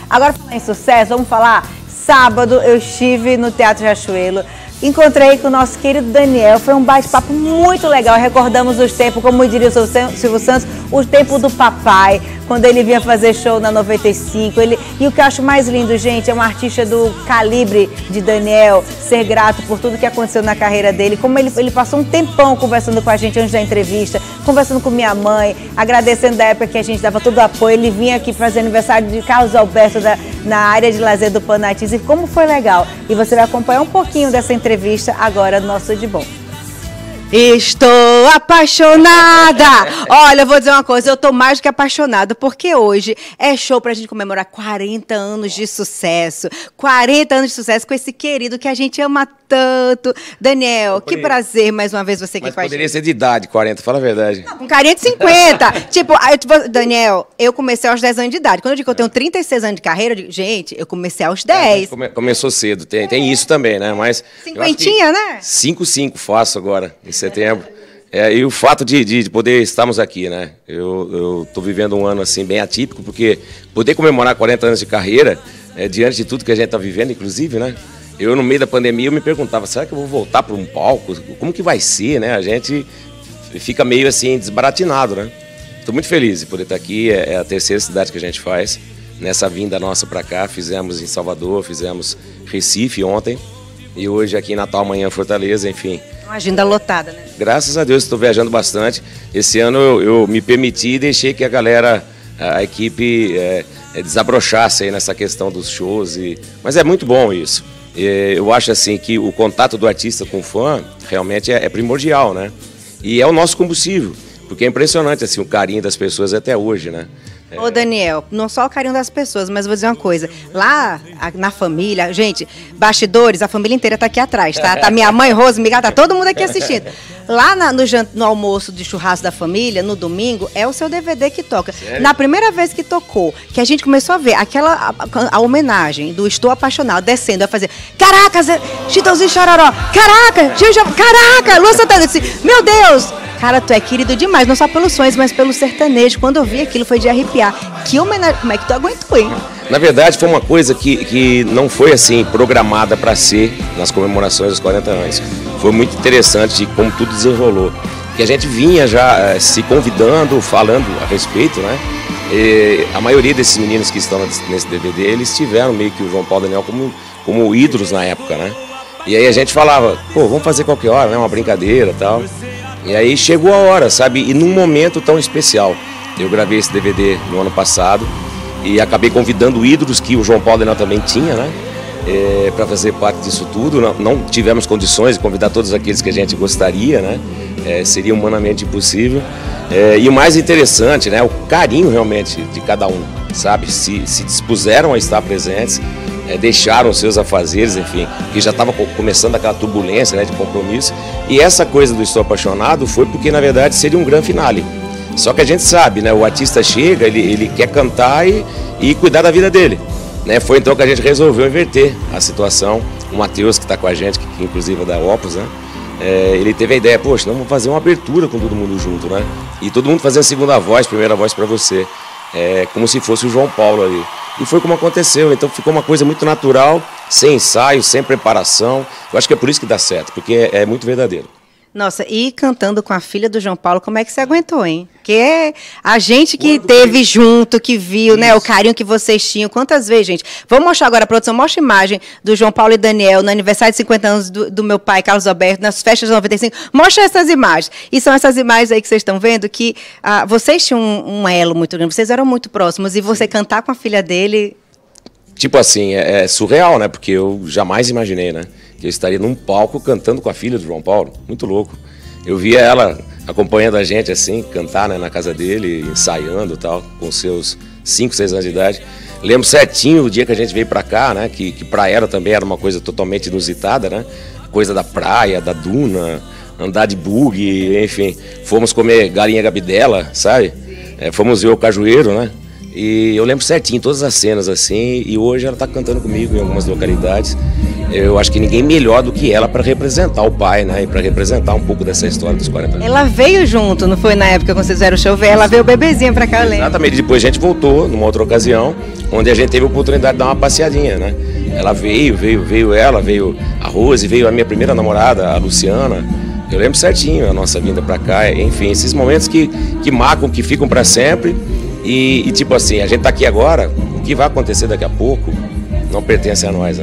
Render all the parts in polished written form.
Agora, falando em sucesso, vamos falar? Sábado eu estive no Teatro Riachuelo. Encontrei com o nosso querido Daniel, foi um bate-papo muito legal, recordamos os tempos, como diria o Silvio Santos, o tempo do papai, quando ele vinha fazer show na 95, e o que eu acho mais lindo, gente, é um artista do calibre de Daniel, ser grato por tudo que aconteceu na carreira dele, como ele passou um tempão conversando com a gente antes da entrevista, conversando com minha mãe, agradecendo da época que a gente dava todo o apoio, ele vinha aqui fazer aniversário de Carlos Alberto na área de lazer do Panatiz, e como foi legal, e você vai acompanhar um pouquinho dessa entrevista agora no nosso De Bom. Estou apaixonada! Olha, eu vou dizer uma coisa, eu tô mais do que apaixonada, porque hoje é show pra gente comemorar 40 anos de sucesso. 40 anos de sucesso com esse querido que a gente ama tanto. Daniel, que prazer mais uma vez você aqui com a gente. Poderia ser de idade, 40, fala a verdade. Não, com carinha de 50. Tipo, Daniel, eu comecei aos 10 anos de idade. Quando eu digo que eu tenho 36 anos de carreira, eu digo, gente, eu comecei aos 10. Começou cedo, tem isso também, né? Mas Cinquentinha, né? 5 faço agora, em setembro. E o fato de poder estarmos aqui, né? Eu tô vivendo um ano assim bem atípico, porque poder comemorar 40 anos de carreira, diante de tudo que a gente tá vivendo, inclusive, né? Eu, no meio da pandemia, eu me perguntava, será que eu vou voltar para um palco? Como que vai ser, né? A gente fica meio assim desbaratinado, né? Estou muito feliz de poder estar aqui, é a terceira cidade que a gente faz. Nessa vinda nossa para cá, fizemos em Salvador, fizemos Recife ontem, e hoje aqui em Natal, amanhã Fortaleza, enfim. Uma agenda lotada, né? Graças a Deus estou viajando bastante. Esse ano eu me permiti e deixei que a galera, a equipe desabrochasse aí nessa questão dos shows. Mas é muito bom isso. Eu acho assim que o contato do artista com o fã realmente é primordial, né? E é o nosso combustível, porque é impressionante assim, o carinho das pessoas até hoje, né? Ô Daniel, não só o carinho das pessoas, mas vou dizer uma coisa, lá na família, gente, bastidores, a família inteira tá aqui atrás, tá? Tá minha mãe, Rose, Miguel, tá todo mundo aqui assistindo. Lá no almoço de churrasco da família, no domingo, é o seu DVD que toca. Sério? Na primeira vez que tocou, que a gente começou a ver a homenagem do Estou Apaixonado, descendo, a fazer, caraca, Chitãozinho Chororó, caraca, Lua Santana, disse, meu Deus! Cara, tu é querido demais, não só pelos sonhos, mas pelo sertanejo. Quando eu vi aquilo, foi de arrepiar. Que homenagem, como é que tu aguentou, hein? Na verdade, foi uma coisa que não foi assim programada para ser nas comemorações dos 40 anos. Foi muito interessante como tudo desenrolou. Que a gente vinha já se convidando, falando a respeito, né? E a maioria desses meninos que estão nesse DVD, eles tiveram meio que o João Paulo e Daniel como ídolos na época, né? E aí a gente falava, pô, vamos fazer qualquer hora, né? Uma brincadeira e tal. E aí chegou a hora, sabe? E num momento tão especial. Eu gravei esse DVD no ano passado e acabei convidando ídolos que o João Paulo Daniel também tinha, né? Para fazer parte disso tudo. Não tivemos condições de convidar todos aqueles que a gente gostaria, né? Seria humanamente impossível. E o mais interessante, né? O carinho realmente de cada um, sabe? Se dispuseram a estar presentes. Deixaram seus afazeres, enfim, que já estava começando aquela turbulência, né, de compromisso. E essa coisa do Estou Apaixonado foi porque, na verdade, seria um grande finale. Só que a gente sabe, né, o artista chega, ele quer cantar e cuidar da vida dele. Né? Foi então que a gente resolveu inverter a situação. O Matheus, que está com a gente, que inclusive é da Opus, né, ele teve a ideia, poxa, vamos fazer uma abertura com todo mundo junto, né? E todo mundo fazendo a segunda voz, primeira voz para você. Como se fosse o João Paulo ali. E foi como aconteceu, então ficou uma coisa muito natural, sem ensaio, sem preparação. Eu acho que é por isso que dá certo, porque é muito verdadeiro. Nossa, e cantando com a filha do João Paulo, como é que você aguentou, hein? Porque a gente que teve junto, que viu, né, o carinho que vocês tinham. Quantas vezes, gente? Vamos mostrar agora, a produção, mostra a imagem do João Paulo e Daniel no aniversário de 50 anos do meu pai, Carlos Alberto, nas festas de 95. Mostra essas imagens. E são essas imagens aí que vocês estão vendo que vocês tinham um elo muito grande, vocês eram muito próximos. E você cantar com a filha dele... Tipo assim, é surreal, né? Porque eu jamais imaginei, né? Que eu estaria num palco cantando com a filha do João Paulo. Muito louco. Eu via ela acompanhando a gente, assim, cantar, né, na casa dele, ensaiando e tal, com seus 5, 6 anos de idade. Lembro certinho o dia que a gente veio pra cá, né? Que pra ela também era uma coisa totalmente inusitada, né? Coisa da praia, da duna, andar de buggy, enfim. Fomos comer galinha gabidela, sabe? Fomos ver o cajueiro, né? E eu lembro certinho todas as cenas assim, e hoje ela está cantando comigo em algumas localidades. Eu acho que ninguém melhor do que ela para representar o pai, né? E para representar um pouco dessa história dos 40 anos. Ela veio junto, não foi na época quando vocês fizeram o show? Ela veio bebezinha para cá, eu lembro. Exatamente, depois a gente voltou numa outra ocasião onde a gente teve a oportunidade de dar uma passeadinha, né? Ela veio a Rose, veio a minha primeira namorada, a Luciana. Eu lembro certinho a nossa vinda pra cá, enfim, esses momentos que marcam, que ficam para sempre. E tipo assim, a gente tá aqui agora, o que vai acontecer daqui a pouco não pertence a nós, né?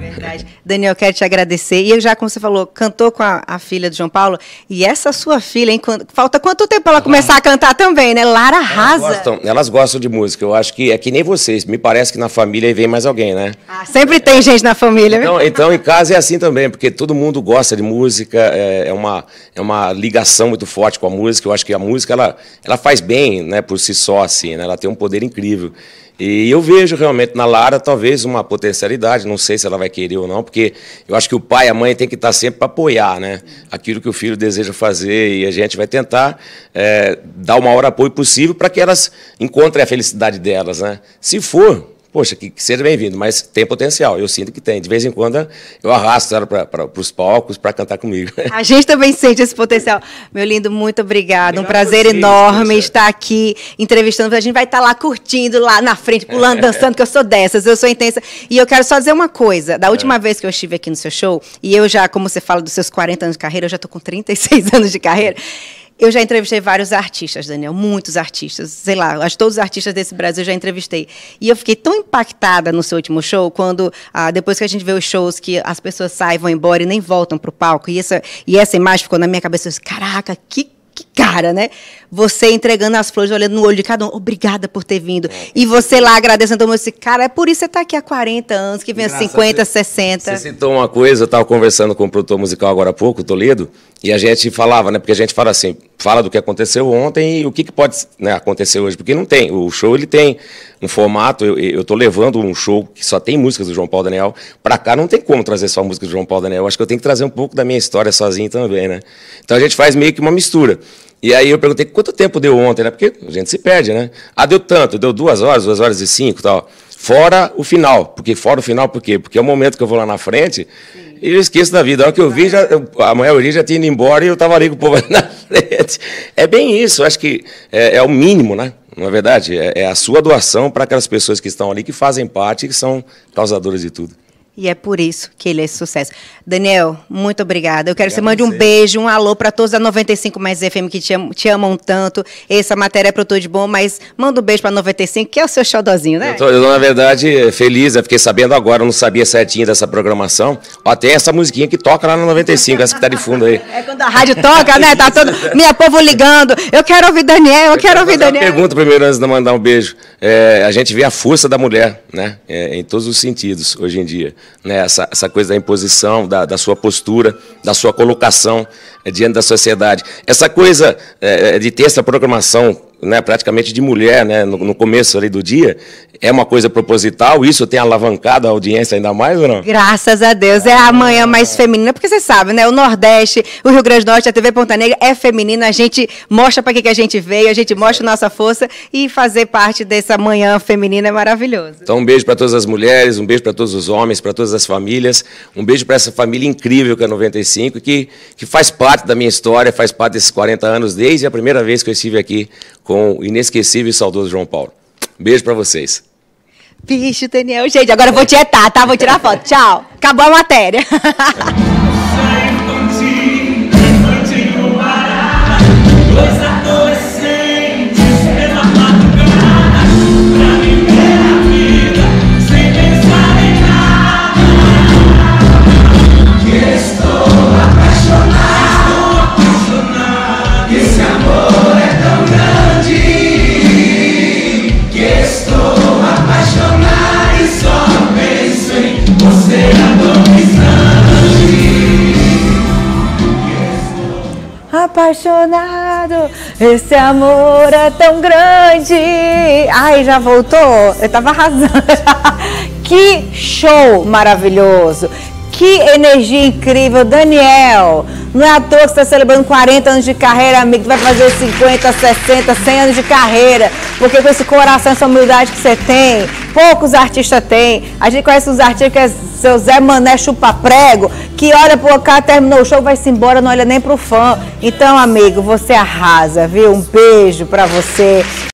Daniel, quero te agradecer. E eu já, como você falou, cantou com a filha do João Paulo. E essa sua filha, hein? Falta quanto tempo para ela começar a cantar também, né? Lara arrasa. Elas gostam de música. Eu acho que é que nem vocês. Me parece que na família vem mais alguém, né? Ah, sempre tem gente na família. Então, em casa é assim também, porque todo mundo gosta de música. É uma ligação muito forte com a música. Eu acho que a música, ela faz bem, né, por si só, assim, né? Ela tem um poder incrível. E eu vejo realmente na Lara talvez uma potencialidade, não sei se ela vai querer ou não, porque eu acho que o pai e a mãe tem que estar sempre para apoiar, né, aquilo que o filho deseja fazer, e a gente vai tentar dar o maior apoio possível para que elas encontrem a felicidade delas, né. Se for, poxa, que seja bem-vindo, mas tem potencial, eu sinto que tem. De vez em quando eu arrasto ela para os palcos para cantar comigo. A gente também sente esse potencial. Meu lindo, muito obrigado. Um prazer enorme estar aqui entrevistando. A gente vai estar lá curtindo, lá na frente, pulando, dançando, que eu sou dessas, eu sou intensa. E eu quero só dizer uma coisa. Da última vez que eu estive aqui no seu show, e eu já, como você fala dos seus 40 anos de carreira, eu já estou com 36 anos de carreira. Eu já entrevistei vários artistas, Daniel, muitos artistas, sei lá, acho que todos os artistas desse Brasil eu já entrevistei. E eu fiquei tão impactada no seu último show, quando, depois que a gente vê os shows, que as pessoas saem, vão embora e nem voltam para o palco, e essa imagem ficou na minha cabeça, eu disse, caraca, que cara, né? Você entregando as flores, olhando no olho de cada um, obrigada por ter vindo. E você lá agradecendo, eu disse, cara, é por isso que você está aqui há 40 anos, que vem a 50, 60. Você citou uma coisa, eu estava conversando com o produtor musical agora há pouco, o Toledo, e a gente falava, né? Porque a gente fala assim, fala do que aconteceu ontem e o que pode, né, acontecer hoje, porque não tem. O show, ele tem um formato, eu estou levando um show que só tem músicas do João Paulo Daniel, para cá não tem como trazer só música do João Paulo Daniel, eu acho que eu tenho que trazer um pouco da minha história sozinho também, né? Então a gente faz meio que uma mistura. E aí eu perguntei quanto tempo deu ontem, né? Porque a gente se perde, né? Deu tanto, deu 2 horas, 2 horas e 5 e tal. Fora o final. Fora o final, por quê? Porque é o momento que eu vou lá na frente e eu esqueço da vida. A hora que eu vi, a maioria já tinha ido embora e eu estava ali com o povo na frente. É bem isso, acho que é o mínimo, né? Na verdade, é a sua doação para aquelas pessoas que estão ali, que fazem parte e que são causadoras de tudo. E é por isso que ele é sucesso. Daniel, muito obrigada. Eu quero que você mande um beijo, um alô para todos da 95 Mais FM que te amam tanto. Essa matéria é para tudo de bom, mas manda um beijo para 95, que é o seu xodozinho, né? Eu tô, na verdade, feliz. Eu fiquei sabendo agora, eu não sabia certinho dessa programação. Até essa musiquinha que toca lá no 95, essa que tá de fundo aí. É quando a rádio toca, né? Tá todo minha povo ligando. Eu quero ouvir Daniel, eu quero ouvir Daniel. Pergunta primeiro antes de mandar um beijo. A gente vê a força da mulher, né? Em todos os sentidos, hoje em dia. Né, essa coisa da imposição, da sua postura, da sua colocação diante da sociedade. Essa coisa de ter essa programação, né, praticamente de mulher, né, no começo ali do dia, é uma coisa proposital? Isso tem alavancado a audiência ainda mais ou não? Graças a Deus, é a manhã mais feminina, porque você sabe, né, o Nordeste, o Rio Grande do Norte, a TV Ponta Negra é feminina, a gente mostra para que a gente veio, a gente mostra nossa força e fazer parte dessa manhã feminina é maravilhoso. Então um beijo para todas as mulheres, um beijo para todos os homens, para todas as famílias, um beijo para essa família incrível que é a 95, que faz parte da minha história, faz parte desses 40 anos, desde a primeira vez que eu estive aqui com o inesquecível e saudoso João Paulo. Beijo para vocês. Bicho, Daniel. Gente, agora eu vou tietar, tá? Vou tirar foto. Tchau. Acabou a matéria. Apaixonado, esse amor é tão grande. Ai, já voltou? Eu tava arrasando. Que show maravilhoso. Que energia incrível, Daniel. Não é à toa que você está celebrando 40 anos de carreira, amigo. Tu vai fazer 50, 60, 100 anos de carreira. Porque com esse coração, essa humildade que você tem, poucos artistas têm. A gente conhece uns artistas que é seu Zé Mané chupa-prego, que olha pro cara, terminou o show, vai-se embora, não olha nem pro fã. Então, amigo, você arrasa, viu? Um beijo pra você.